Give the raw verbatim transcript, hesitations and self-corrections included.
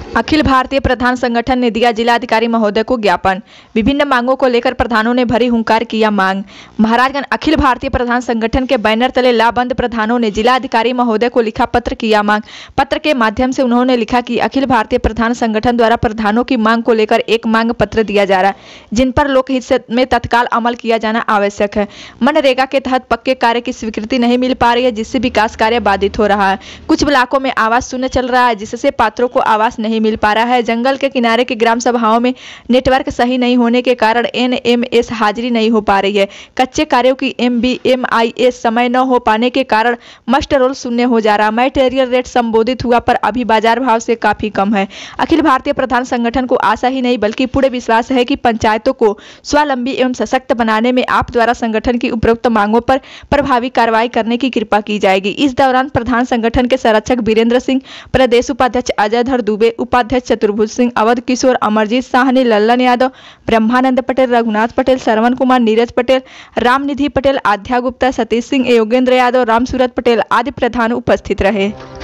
अखिल भारतीय प्रधान संगठन ने दिया जिलाधिकारी महोदय को ज्ञापन। विभिन्न मांगों को लेकर प्रधानों ने भरी हुंकार किया मांग। महाराजगंज अखिल भारतीय प्रधान संगठन के बैनर तले लाबंद प्रधानों ने जिलाधिकारी महोदय को लिखा पत्र किया मांग। पत्र के माध्यम से उन्होंने लिखा कि अखिल भारतीय प्रधान संगठन द्वारा प्रधानों की मांग को लेकर एक मांग पत्र दिया जा रहा है, जिन पर लोकहित में तत्काल अमल किया जाना आवश्यक है। मनरेगा के तहत पक्के कार्य की स्वीकृति नहीं मिल पा रही है, जिससे विकास कार्य बाधित हो रहा है। कुछ ब्लॉकों में आवास शून्य चल रहा है, जिससे पात्रों को आवास नहीं मिल पा रहा है। जंगल के किनारे की ग्राम सभाओं में नेटवर्क सही नहीं होने के कारण एन एम एस हाजिरी नहीं हो पा रही है। कच्चे कार्यों की M B M I S समय न हो पाने के कारण मस्ट रोल शून्य हो जा रहा। मटेरियल रेट संबोधित हुआ पर अभी बाजार भाव से काफी कम है। अखिल भारतीय प्रधान संगठन को आशा ही नहीं बल्कि पूरे विश्वास है कि पंचायतों को स्वावलंबी एवं सशक्त बनाने में आप द्वारा संगठन की उपरोक्त मांगों पर प्रभावी कार्रवाई करने की कृपा की जाएगी। इस दौरान प्रधान संगठन के संरक्षक वीरेंद्र सिंह, प्रदेश उपाध्यक्ष अजय धर दुबे, उपाध्यक्ष चतुर्भुज सिंह, अवध किशोर, अमरजीत साहनी, लल्लन यादव, ब्रह्मानंद पटेल, रघुनाथ पटेल, श्रवण कुमार, नीरज पटेल, रामनिधि पटेल, आध्या गुप्ता, सतीश सिंह, योगेंद्र यादव, राम सूरत पटेल आदि प्रधान उपस्थित रहे।